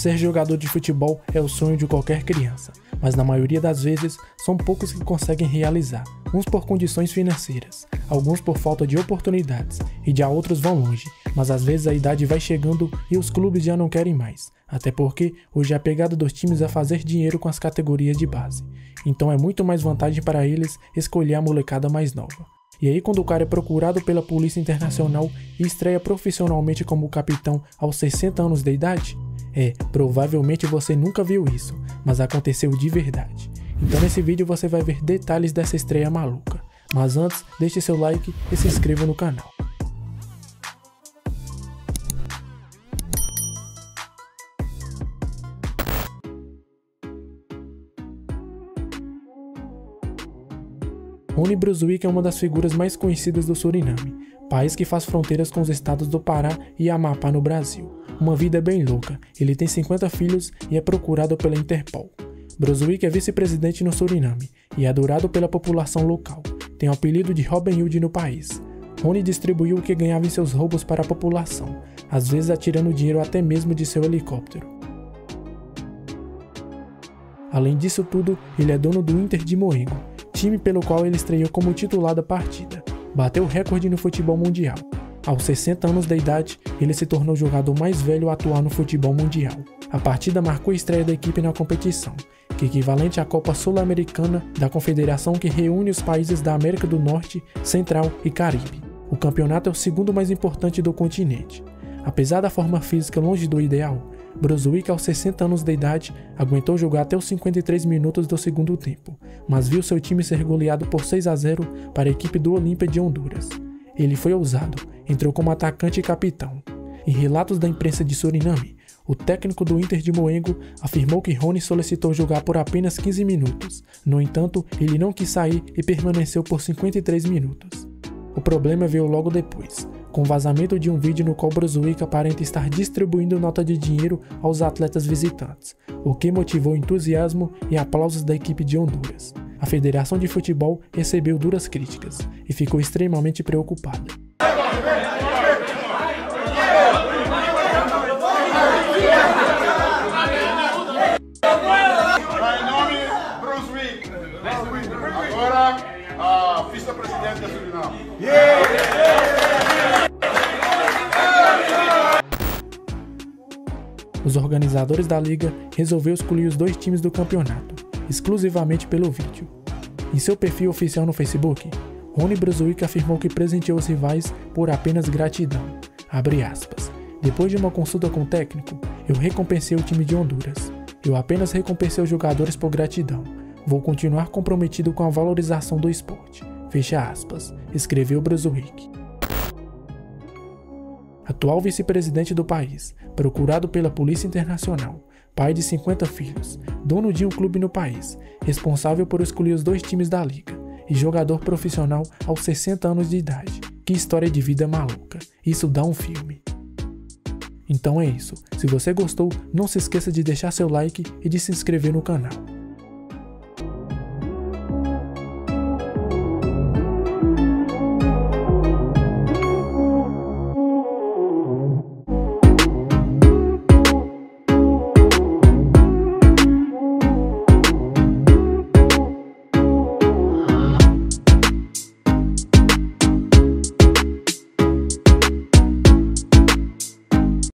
Ser jogador de futebol é o sonho de qualquer criança, mas na maioria das vezes são poucos que conseguem realizar, uns por condições financeiras, alguns por falta de oportunidades e já outros vão longe, mas às vezes a idade vai chegando e os clubes já não querem mais, até porque hoje a pegada dos times é fazer dinheiro com as categorias de base, então é muito mais vantagem para eles escolher a molecada mais nova. E aí quando o cara é procurado pela Polícia Internacional e estreia profissionalmente como capitão aos 60 anos de idade, provavelmente você nunca viu isso, mas aconteceu de verdade. Então nesse vídeo você vai ver detalhes dessa estreia maluca. Mas antes, deixe seu like e se inscreva no canal. Rony Brunswick é uma das figuras mais conhecidas do Suriname, país que faz fronteiras com os estados do Pará e Amapá no Brasil. Uma vida bem louca, ele tem 50 filhos e é procurado pela Interpol. Brunswick é vice-presidente no Suriname e é adorado pela população local. Tem o apelido de Robin Hood no país. Rony distribuiu o que ganhava em seus roubos para a população, às vezes atirando dinheiro até mesmo de seu helicóptero. Além disso tudo, ele é dono do Inter de Moengo, time pelo qual ele estreou como titular da partida. Bateu o recorde no futebol mundial. Aos 60 anos de idade, ele se tornou o jogador mais velho a atuar no futebol mundial. A partida marcou a estreia da equipe na competição, que é equivalente à Copa Sul-Americana da confederação que reúne os países da América do Norte, Central e Caribe. O campeonato é o segundo mais importante do continente. Apesar da forma física longe do ideal, Brunswick, aos 60 anos de idade, aguentou jogar até os 53 minutos do segundo tempo, mas viu seu time ser goleado por 6-0 para a equipe do Olímpia de Honduras. Ele foi ousado, entrou como atacante e capitão. Em relatos da imprensa de Suriname, o técnico do Inter de Moengo afirmou que Rony solicitou jogar por apenas 15 minutos. No entanto, ele não quis sair e permaneceu por 53 minutos. O problema veio logo depois, com o vazamento de um vídeo no qual Brunswick aparenta estar distribuindo nota de dinheiro aos atletas visitantes, o que motivou entusiasmo e aplausos da equipe de Honduras. A Federação de Futebol recebeu duras críticas e ficou extremamente preocupada. Agora, a vice-presidente da Suriname. Os organizadores da liga resolveram escolher os dois times do campeonato, exclusivamente pelo vídeo. Em seu perfil oficial no Facebook, Rony Brunswick afirmou que presenteou os rivais por apenas gratidão. Abre aspas. Depois de uma consulta com o técnico, eu recompensei o time de Honduras. Eu apenas recompensei os jogadores por gratidão. Vou continuar comprometido com a valorização do esporte. Fecha aspas, escreveu Brunswick. Atual vice-presidente do país, procurado pela Polícia Internacional, pai de 50 filhos, dono de um clube no país, responsável por escolher os dois times da liga, e jogador profissional aos 60 anos de idade. Que história de vida maluca, isso dá um filme. Então é isso, se você gostou, não se esqueça de deixar seu like e de se inscrever no canal.